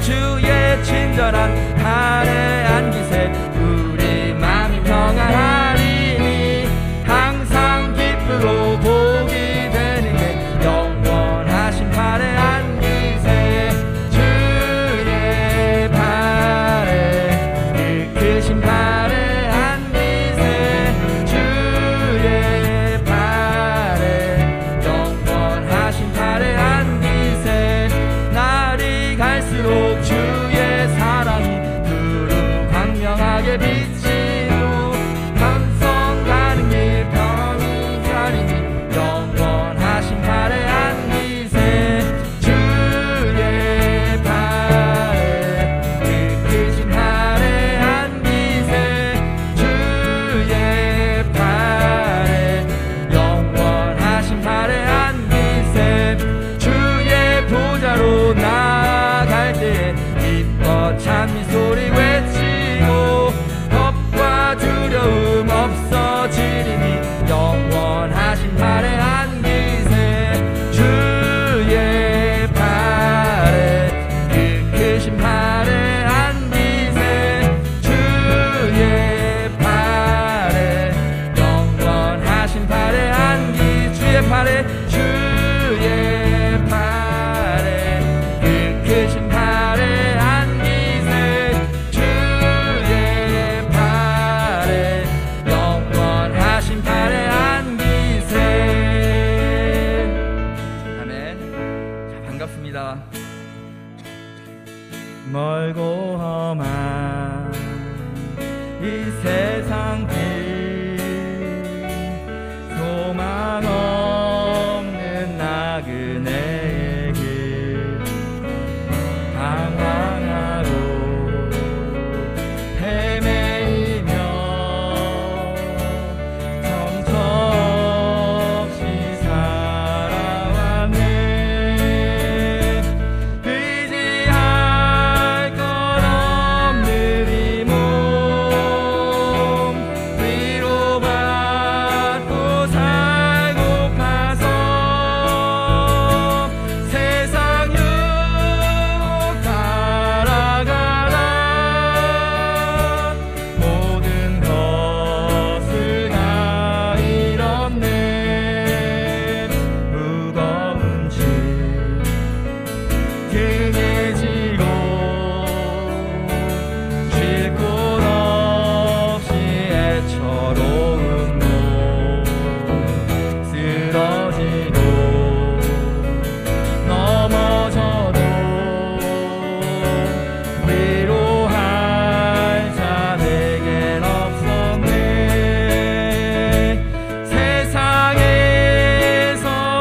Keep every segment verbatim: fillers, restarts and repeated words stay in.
주의 친절한 팔에 안기세. 우리 마음이 평안하리니 항상 기쁘고 복이 되리니 영원하신 팔에 안기세. 주의 팔에 그 크신 팔에 안기세. 주의 팔에 영원하신 팔에 안기세. 날이 갈수록 주의 사랑이 두루 광명하게 비치고 감성 가는 길 평이 가리니 영원하신 팔에 안기세. 주의 팔에 그 크신 팔에 안기세. 주의 팔에 영원하신 팔에 안기세. 주의 보좌로 나아갈 때 기뻐 찬미 소리 외치고 겁과 두려움 없어지리니 영원하신 팔에 안기세. 주의 팔에 그 크신 팔에 안기세. 주의 팔에 영원하신 팔에 안기. 주의 팔에 주의 팔에 그 크신 팔에 안기세. 주의 팔에 영원하신 팔에 안기세. 아멘. 자, 반갑습니다. 멀고 험한 이 세상 길 소망 없는 나그네의 길 방황하고 헤매이며 정처 없이 살아왔네. 의지할 것 없는 이 몸 위로받고 살고 가서 세상 유혹 따라가라. 모든 것을 다 잃었네. 무거운 짐 등에 지고 쉴 곳 없이 애처로운 몸 쓰러지고 넘어져도 위로할 자 내겐 없었네. 세상에서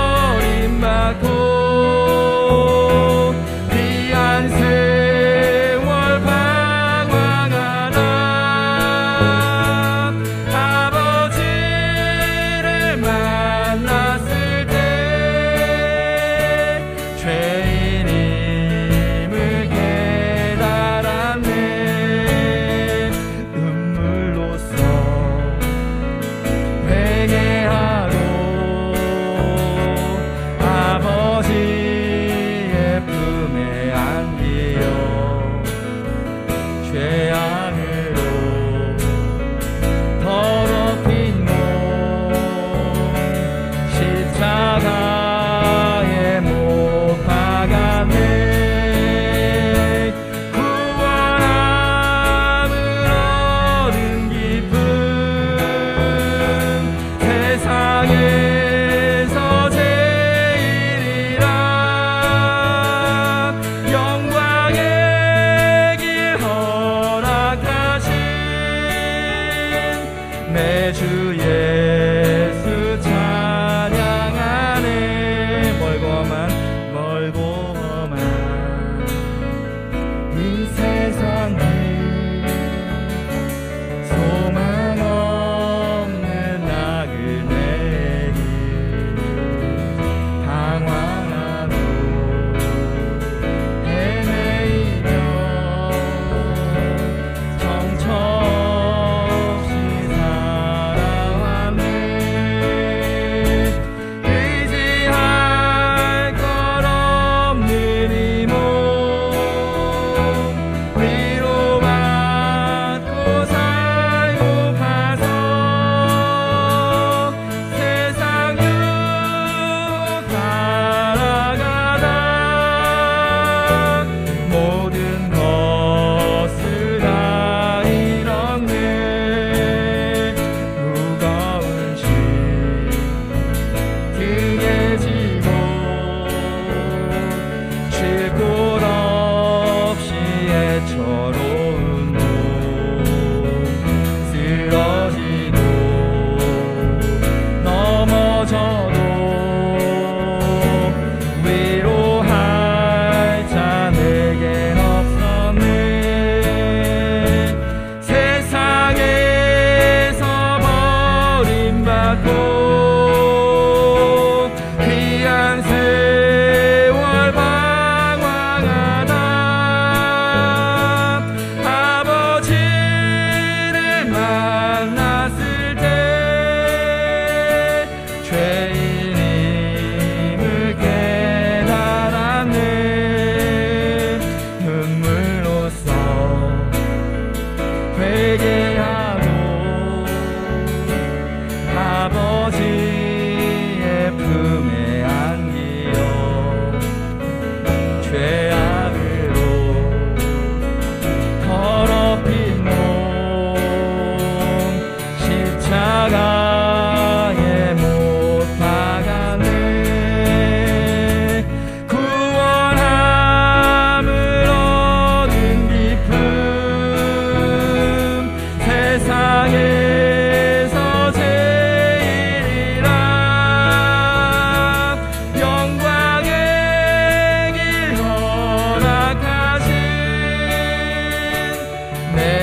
버림받고 귀한 세월 방황하다 아버지를 만났을 때 죄인임을 깨달았네. 눈물로써 회개하고 아버지의 품에 안기어 죄악으로 더럽힌 몸 십자가에 못 박았네. 구원함을 얻은 기쁨 세상에서 제일이라. 영광의 길 허락하신 내 주 예수 찬양하네. 멀고 험한 멀고 험한 이 세상 길 소망 없는 나그네 길 방황하고 헤매이며 정처 없이 살아왔네.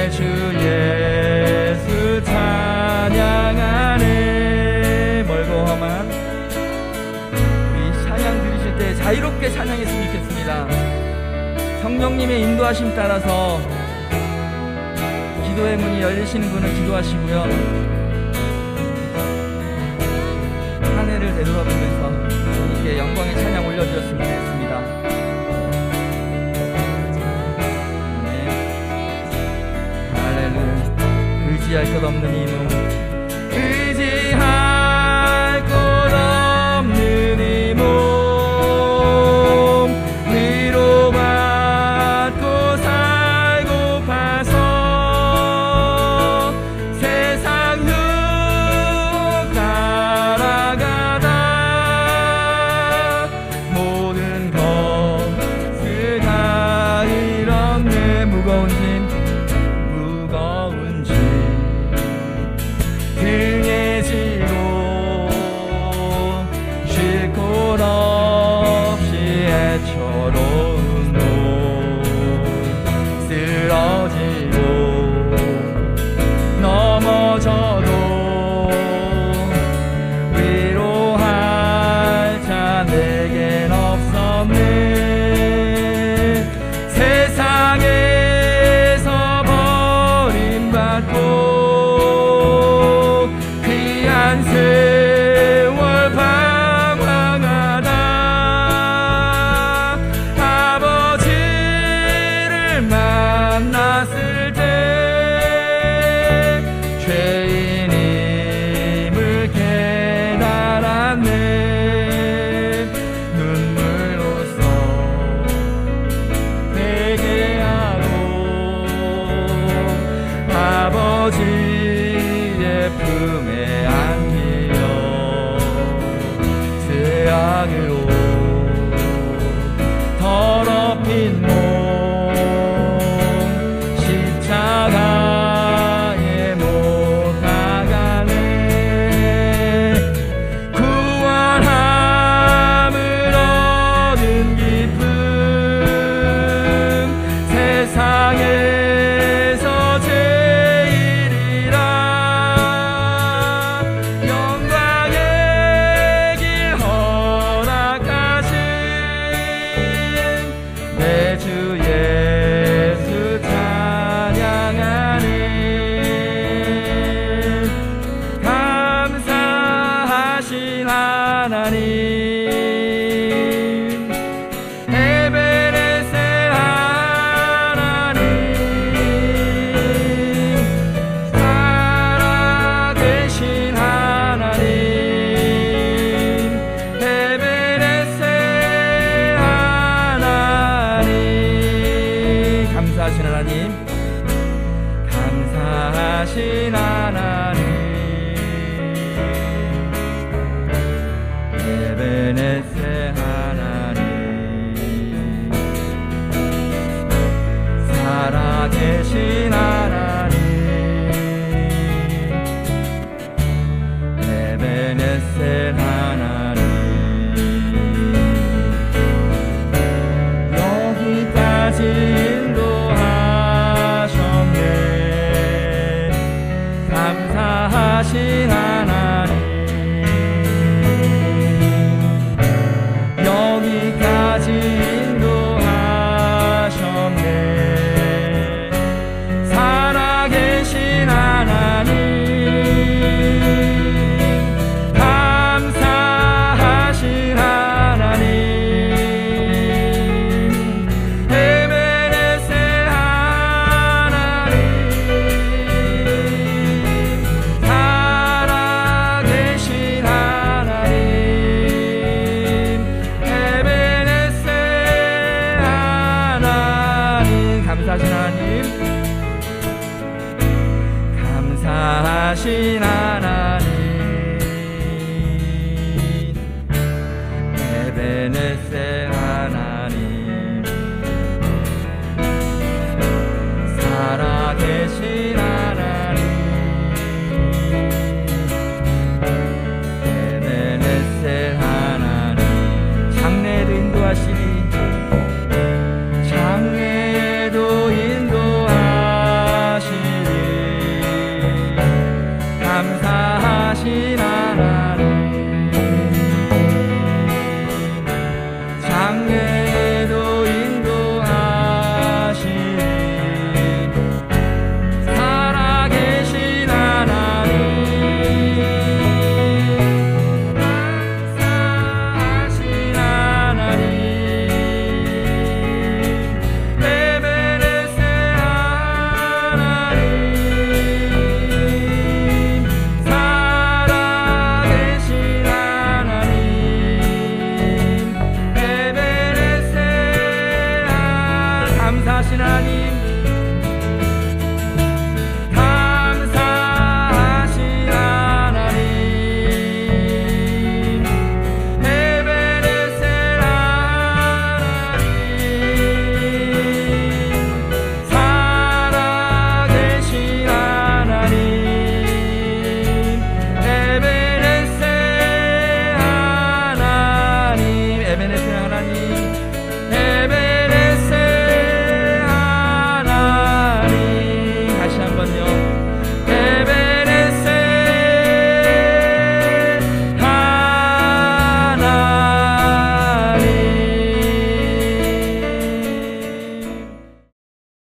내 주 예수 찬양하네. 멀고 험한 우리 찬양 들으실 때 자유롭게 찬양했으면 좋겠습니다. 성령님의 인도하심 따라서 기도의 문이 열리시는 분은 기도하시고요, 한 해를 되돌아보면서 주님께 영광의 찬양 올려드렸으면 좋겠습니다. 아멘. 할렐루야. 의지할 것 없는 이 몸, 의지할 것 없는 이 몸, 위로받고 살고파서 세상 육 따라가다 모든 것을 다 잃었네. 무거운 짐 무거운 짐 등에 지고 쉴 곳 없이 애처로운 몸 쓰러지고 넘어져도 위로할 자 내겐 없었네. 세상에서 버림받고 귀한 세월 방황하다 아버지를 만났을 때 죄인임을 깨달았네. 눈물로써 회개하고 아버지의 품에 안기어 죄악으로 더럽힌 몸 십자가에 못 나가네. 구원함을 얻은 기쁨 세상에서 제일이라. 영광의 길 허락하신 내 주 예수 찬양하네. 감사하신 하나님, 에베네셀 하나님, 살아계신 하나님, 에베네셀 하나님. 감사하신 하나님, 감사하신 하나님, 에베네셀 하나님, 살아계신 하나님, 에베네셀 하나님. 여기까지 인도하셨네. 감사하신 하나님, 여기까지 인도하셨네. 살아계신 하나님, 감사하신 하나님, 에베네셀 하나님, 살아계신 하나님, 에베네셀 하나님. 감사하신 하나님, 감사하신 하나님,